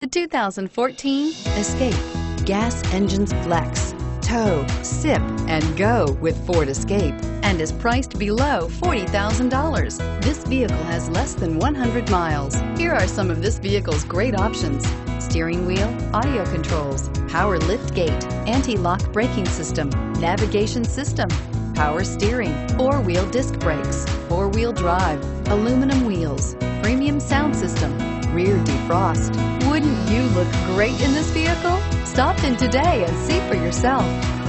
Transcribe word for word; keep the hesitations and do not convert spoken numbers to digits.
The two thousand fourteen Escape. Gas engines flex, tow, sip, and go with Ford Escape, and is priced below forty thousand dollars. This vehicle has less than one hundred miles. Here are some of this vehicle's great options: steering wheel audio controls, power lift gate, anti-lock braking system, navigation system, power steering, four-wheel disc brakes, four-wheel drive, aluminum wheels, premium sound system, rear defrost. Wouldn't you look great in this vehicle? Stop in today and see for yourself.